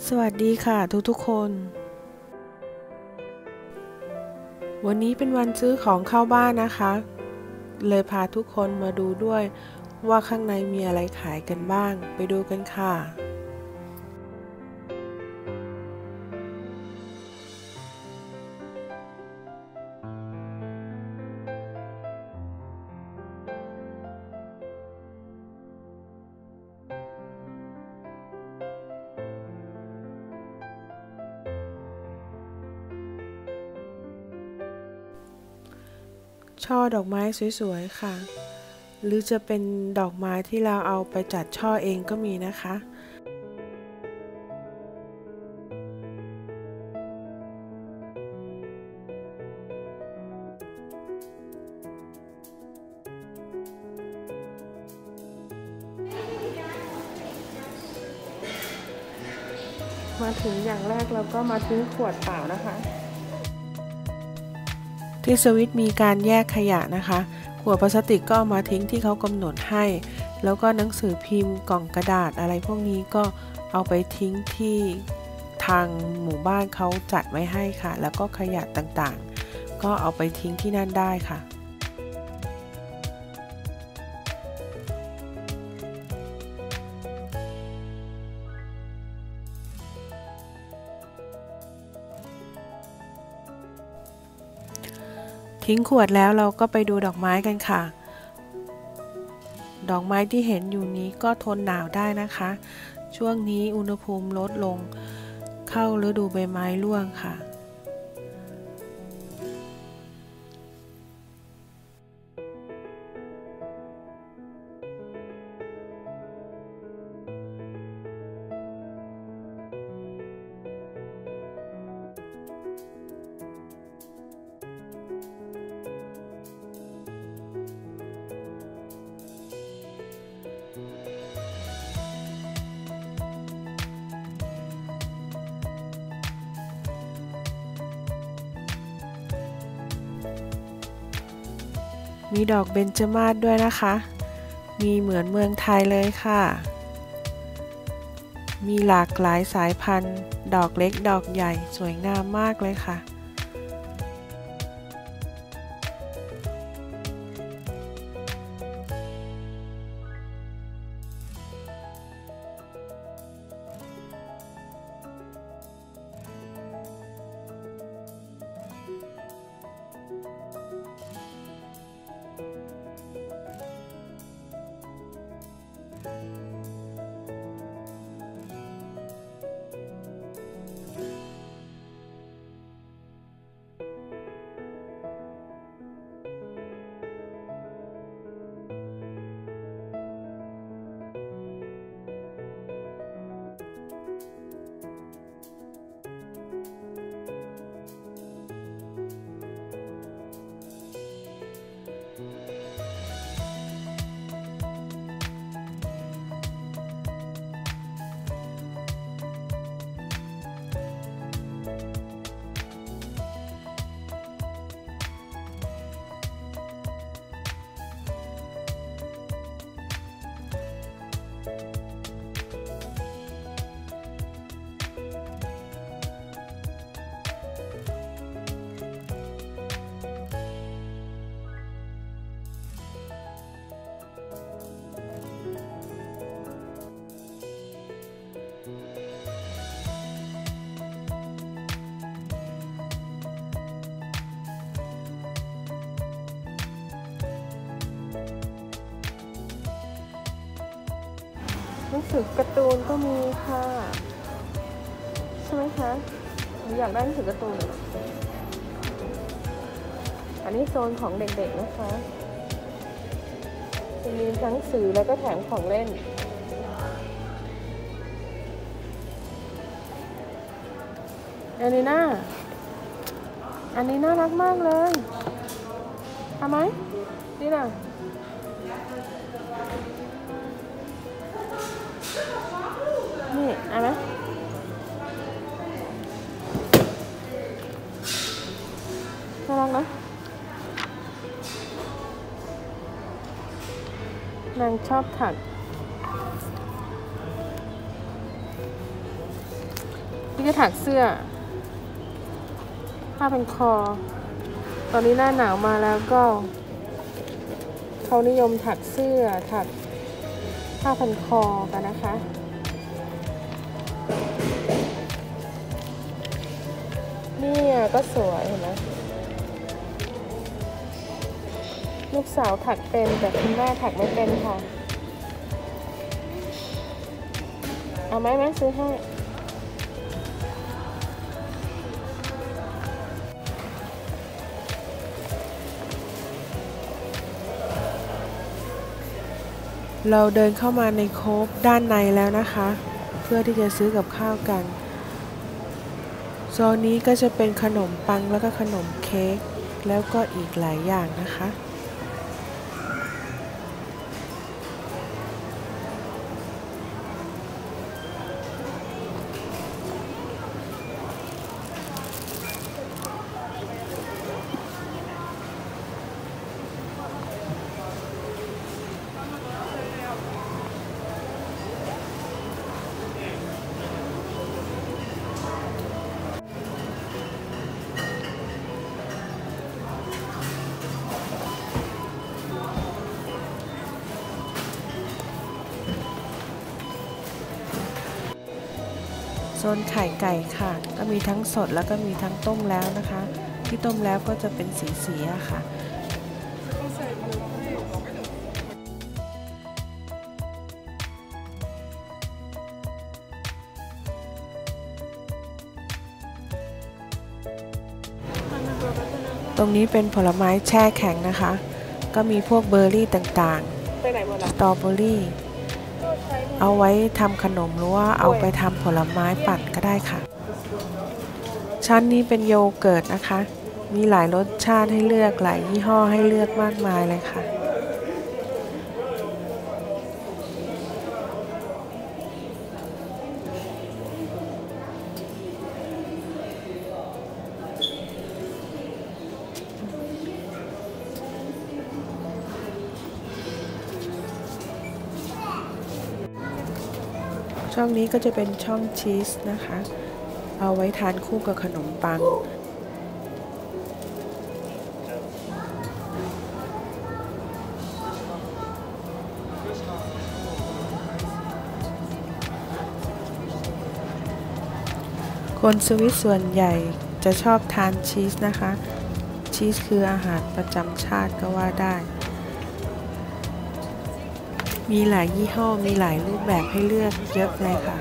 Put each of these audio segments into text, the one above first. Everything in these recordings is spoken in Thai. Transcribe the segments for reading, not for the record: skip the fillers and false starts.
สวัสดีค่ะทุกๆคนวันนี้เป็นวันซื้อของเข้าบ้านนะคะเลยพาทุกคนมาดูด้วยว่าข้างในมีอะไรขายกันบ้างไปดูกันค่ะช่อดอกไม้สวยๆค่ะหรือจะเป็นดอกไม้ที่เราเอาไปจัดช่อเองก็มีนะคะมาถึงอย่างแรกเราก็มาทิ้งขวดเปล่านะคะที่สวิตมีการแยกขยะนะคะขวดพลาสติกก็เอามาทิ้งที่เขากำหนดให้แล้วก็หนังสือพิมพ์กล่องกระดาษอะไรพวกนี้ก็เอาไปทิ้งที่ทางหมู่บ้านเขาจัดไว้ให้ค่ะแล้วก็ขยะต่างๆก็เอาไปทิ้งที่นั่นได้ค่ะทิ้งขวดแล้วเราก็ไปดูดอกไม้กันค่ะดอกไม้ที่เห็นอยู่นี้ก็ทนหนาวได้นะคะช่วงนี้อุณหภูมิลดลงเข้าฤดูใบไม้ร่วงค่ะมีดอกเบญจมาศด้วยนะคะมีเหมือนเมืองไทยเลยค่ะมีหลากหลายสายพันธุ์ดอกเล็กดอกใหญ่สวยงามมากเลยค่ะหนังสือการ์ตูนก็มีค่ะใช่ไหมคะอยากได้หนังสือการ์ตูนอันนี้โซนของเด็กๆนะคะจะมีหนังสือแล้วก็แถมของเล่นอันนี้น่ารักมากเลยเอาไหมนี่น่ะนี่เอาไหมน่ารักนะนางชอบถักนี่ก็ถักเสื้อผ้าพันคอตอนนี้หน้าหนาวมาแล้วก็เขานิยมถักเสื้อถักผ้าพันคอกันนะคะนี่ก็สวยเห็นไหมลูกสาวถักเป็นแต่คุณแม่ถักไม่เป็นค่ะเอาไหมซื้อให้เราเดินเข้ามาในโคฟด้านในแล้วนะคะเพื่อที่จะซื้อกับข้าวกันโซนนี้ก็จะเป็นขนมปังแล้วก็ขนมเค้กแล้วก็อีกหลายอย่างนะคะโซนไข่ไก่ค่ะก็มีทั้งสดแล้วก็มีทั้งต้มแล้วนะคะที่ต้มแล้วก็จะเป็นสีๆค่ะตรงนี้เป็นผลไม้แช่แข็งนะคะก็มีพวกเบอร์รี่ต่างๆสตรอเบอร์รี่เอาไว้ทำขนมหรือว่าเอาไปทำผลไม้ปั่นก็ได้ค่ะชั้นนี้เป็นโยเกิร์ตนะคะมีหลายรสชาติให้เลือกหลายยี่ห้อให้เลือกมากมายเลยค่ะช่องนี้ก็จะเป็นช่องชีสนะคะเอาไว้ทานคู่กับขนมปังคนสวิสส่วนใหญ่จะชอบทานชีสนะคะชีสคืออาหารประจำชาติก็ว่าได้มีหลายยี่ห้อมีหลายรูปแบบให้เลือกเยอะเลยค่ะ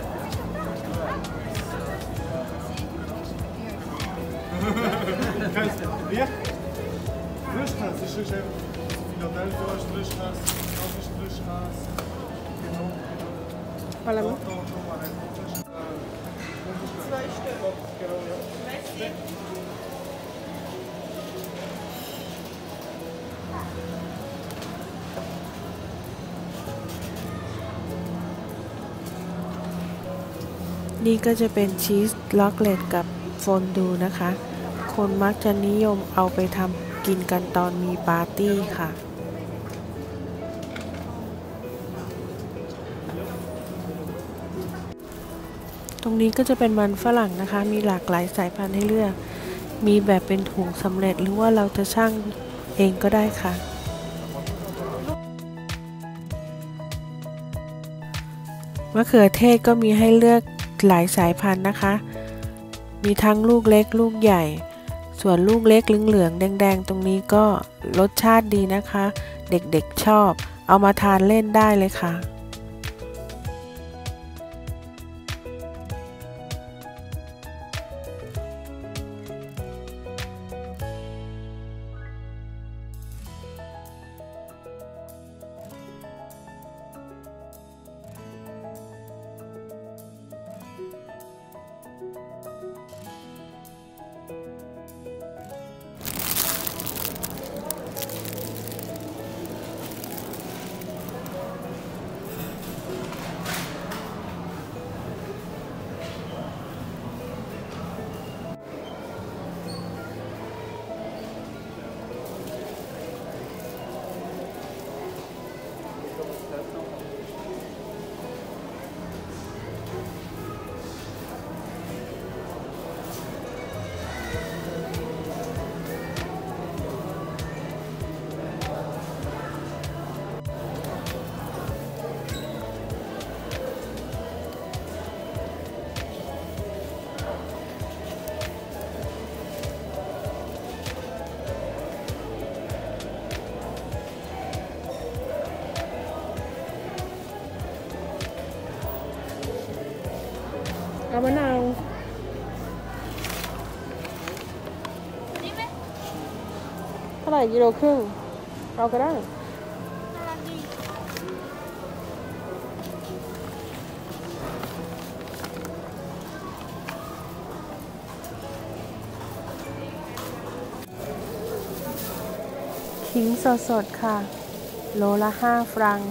พอแล้วมั้ยนี่ก็จะเป็นชีสล็อกเลตกับฟอนดูนะคะคนมักจะนิยมเอาไปทำกินกันตอนมีปาร์ตี้ค่ะตรงนี้ก็จะเป็นมันฝรั่งนะคะมีหลากหลายสายพันธุ์ให้เลือกมีแบบเป็นถุงสำเร็จหรือว่าเราจะชั่งเองก็ได้ค่ะมะเขือเทศก็มีให้เลือกหลายสายพันธุ์นะคะมีทั้งลูกเล็กลูกใหญ่ส่วนลูกเล็กเหลืองๆแดงๆตรงนี้ก็รสชาติดีนะคะเด็กๆชอบเอามาทานเล่นได้เลยค่ะเอามะนาวเท่าไหร่กิโลครึ่งเอาก็ได้ขิงสดๆค่ะโลละ5 ฟรัง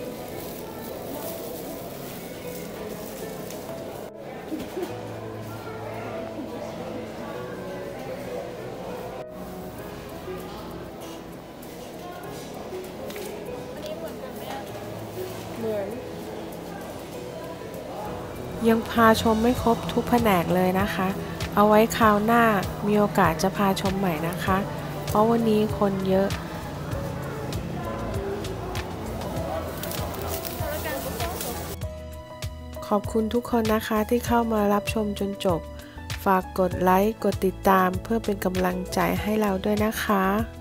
ยังพาชมไม่ครบทุกแผนกเลยนะคะ เอาไว้คราวหน้ามีโอกาสจะพาชมใหม่นะคะ เพราะวันนี้คนเยอะ ขอบคุณทุกคนนะคะที่เข้ามารับชมจนจบ ฝากกดไลค์ กดติดตามเพื่อเป็นกำลังใจให้เราด้วยนะคะ